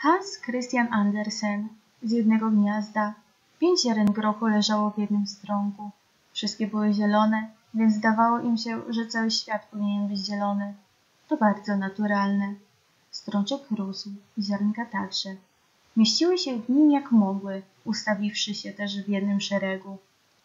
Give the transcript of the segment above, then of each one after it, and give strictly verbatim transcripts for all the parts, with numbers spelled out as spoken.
Hans Christian Andersen z jednego gniazda. Pięć ziaren grochu leżało w jednym stronku. Wszystkie były zielone, więc zdawało im się, że cały świat powinien być zielony. To bardzo naturalne. Strączek rósł, ziarnka także. Mieściły się w nim jak mogły, ustawiwszy się też w jednym szeregu.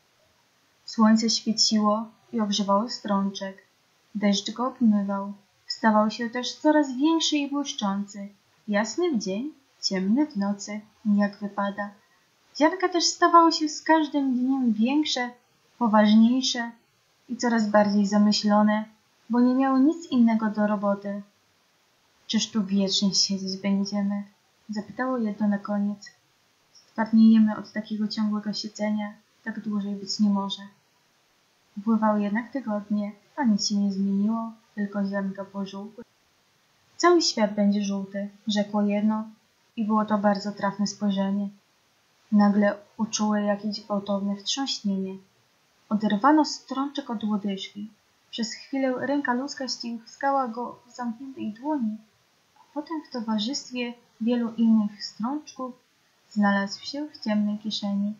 Słońce świeciło i ogrzewało strączek. Deszcz go obmywał. Stawał się też coraz większy i błyszczący. Jasny w dzień, ciemny w nocy, jak wypada. Ziarnka też stawały się z każdym dniem większe, poważniejsze i coraz bardziej zamyślone, bo nie miały nic innego do roboty. Czyż tu wiecznie siedzieć będziemy? Zapytało jedno na koniec. Stwardniejemy od takiego ciągłego siedzenia, tak dłużej być nie może. Upływały jednak tygodnie, a nic się nie zmieniło, tylko ziarnka pożółkły. Cały świat będzie żółty, rzekło jedno i było to bardzo trafne spojrzenie. Nagle uczuły jakieś gwałtowne wstrząśnienie. Oderwano strączek od łodyżki. Przez chwilę ręka ludzka ściskała go w zamkniętej dłoni, a potem w towarzystwie wielu innych strączków znalazł się w ciemnej kieszeni.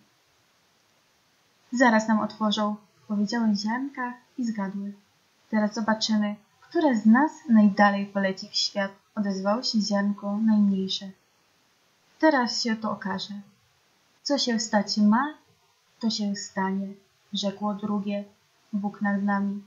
Zaraz nam otworzą, powiedziały ziarnka i zgadły. Teraz zobaczymy, które z nas najdalej poleci w świat, odezwało się ziarnko najmniejsze. Teraz się to okaże. Co się stać ma, to się stanie, rzekło drugie, Bóg nad nami.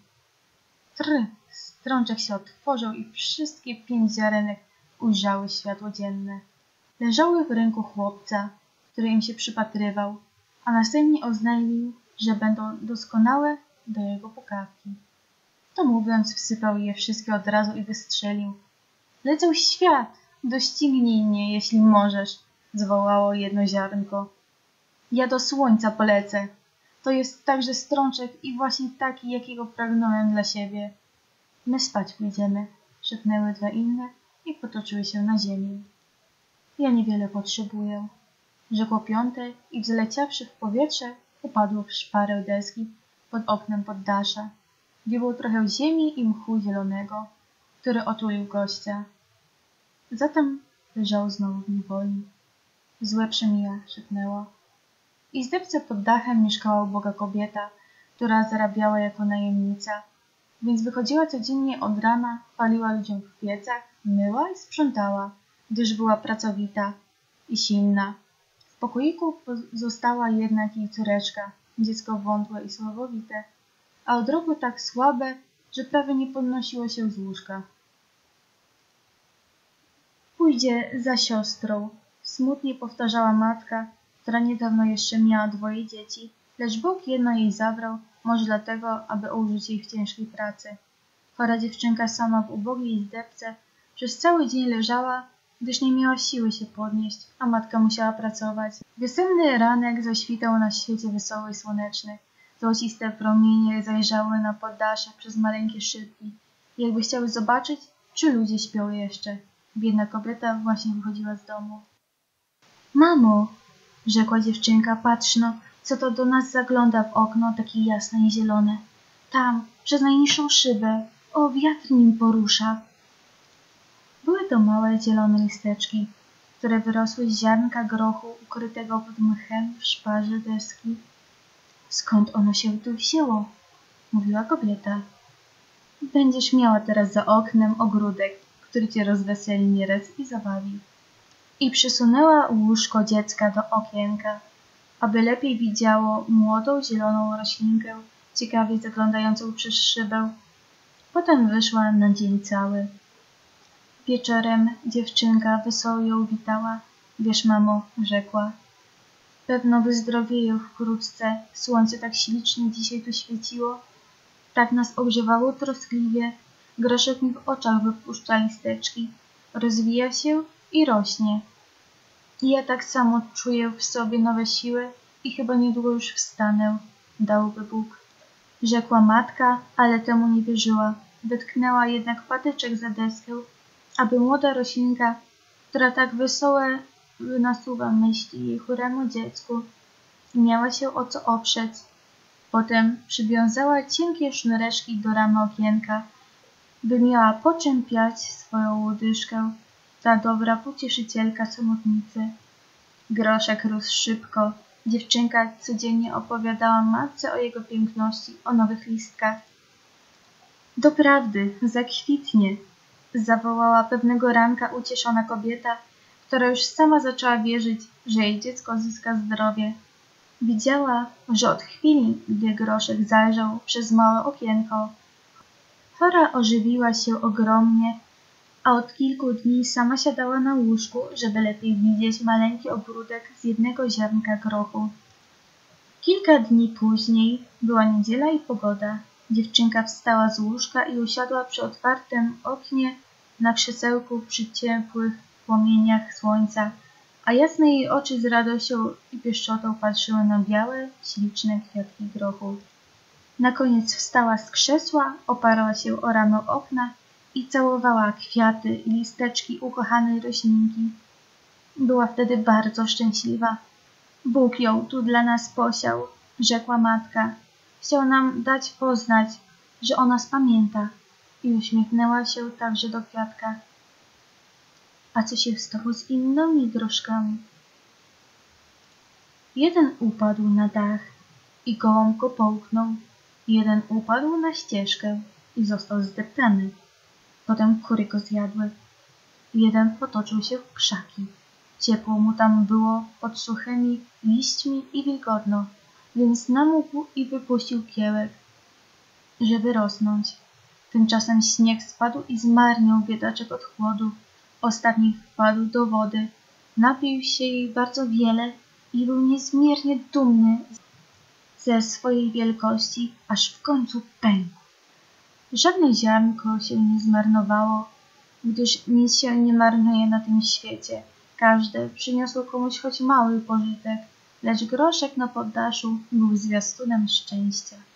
Tr, strączek się otworzył i wszystkie pięć ziarenek ujrzały światło dzienne. Leżały w ręku chłopca, który im się przypatrywał, a następnie oznajmił, że będą doskonałe do jego pukawki. To mówiąc, wsypał je wszystkie od razu i wystrzelił. Lecę w świat, doścignij mnie, jeśli możesz, zwołało jedno ziarnko. Ja do słońca polecę. To jest także strączek i właśnie taki, jakiego pragnąłem dla siebie. My spać pójdziemy, szepnęły dwa inne i potoczyły się na ziemię. Ja niewiele potrzebuję, rzekło piąte i wzleciawszy w powietrze, upadło w szparę deski pod oknem poddasza, gdzie było trochę ziemi i mchu zielonego, który otulił gościa. Zatem leżał znowu w niewoli. Złe przemija, szepnęła. W izdebce pod dachem mieszkała uboga kobieta, która zarabiała jako najemnica, więc wychodziła codziennie od rana, paliła ludziom w piecach, myła i sprzątała, gdyż była pracowita i silna. W pokoiku została jednak jej córeczka, dziecko wątłe i słabowite, a od roku tak słabe, że prawie nie podnosiło się z łóżka. Pójdzie za siostrą, smutnie powtarzała matka, która niedawno jeszcze miała dwoje dzieci, lecz Bóg jedno jej zabrał, może dlatego, aby użyć jej w ciężkiej pracy. Chora dziewczynka sama w ubogiej izdebce przez cały dzień leżała, gdyż nie miała siły się podnieść, a matka musiała pracować. Wiosenny ranek zaświtał na świecie wesoły i słoneczny. Złociste promienie zajrzały na poddasze przez maleńkie szybki, jakby chciały zobaczyć, czy ludzie śpią jeszcze. Biedna kobieta właśnie wychodziła z domu. Mamo, rzekła dziewczynka, patrz no, co to do nas zagląda w okno, takie jasne i zielone. Tam, przez najniższą szybę, o, wiatr nim porusza. Były to małe, zielone listeczki, które wyrosły z ziarnka grochu ukrytego pod mchem w szparze deski. Skąd ono się tu wzięło? Mówiła kobieta. Będziesz miała teraz za oknem ogródek, który cię rozweseli nieraz i zabawi. I przysunęła łóżko dziecka do okienka, aby lepiej widziało młodą, zieloną roślinkę, ciekawie zaglądającą przez szybę. Potem wyszła na dzień cały. Wieczorem dziewczynka wesoło ją witała. Wiesz, mamo, rzekła, pewno wyzdrowieję wkrótce. Słońce tak ślicznie dzisiaj tu świeciło. Tak nas ogrzewało troskliwie. Groszek mi w oczach wypuszcza listeczki. Rozwija się i rośnie. I ja tak samo czuję w sobie nowe siły i chyba niedługo już wstanę, dałby Bóg. Rzekła matka, ale temu nie wierzyła. Wytknęła jednak patyczek za deskę, aby młoda roślinka, która tak wesołe nasuwa myśli jej choremu dziecku, miała się o co oprzeć. Potem przywiązała cienkie sznureczki do ramy okienka, by miała po czym piać swoją łodyżkę. ta dobra pocieszycielka samotnicy. Groszek rósł szybko. Dziewczynka codziennie opowiadała matce o jego piękności, o nowych listkach. Doprawdy, zakwitnie, zawołała pewnego ranka ucieszona kobieta, która już sama zaczęła wierzyć, że jej dziecko zyska zdrowie. Widziała, że od chwili, gdy Groszek zajrzał przez małe okienko, chora ożywiła się ogromnie, a od kilku dni sama siadała na łóżku, żeby lepiej widzieć maleńki ogródek z jednego ziarnka grochu. Kilka dni później była niedziela i pogoda. Dziewczynka wstała z łóżka i usiadła przy otwartym oknie na krzesełku przy ciepłych płomieniach słońca, a jasne jej oczy z radością i pieszczotą patrzyły na białe, śliczne kwiatki grochu. Na koniec wstała z krzesła, oparła się o ramię okna i całowała kwiaty i listeczki ukochanej roślinki. Była wtedy bardzo szczęśliwa. Bóg ją tu dla nas posiał, rzekła matka. Chciał nam dać poznać, że o nas pamięta, i uśmiechnęła się także do kwiatka. A co się stało z innymi groszkami? Jeden upadł na dach i gołąb go połknął. Jeden upadł na ścieżkę i został zdeptany. Potem kury go zjadły. Jeden potoczył się w krzaki. Ciepło mu tam było pod suchymi liśćmi i wilgotno, więc namógł i wypuścił kiełek, żeby rosnąć. Tymczasem śnieg spadł i zmarniał biedaczek od chłodu. Ostatni wpadł do wody, napił się jej bardzo wiele i był niezmiernie dumny ze swojej wielkości, aż w końcu pękł. Żadne ziarnko się nie zmarnowało, gdyż nic się nie marnuje na tym świecie. Każde przyniosło komuś choć mały pożytek, lecz groszek na poddaszu był zwiastunem szczęścia.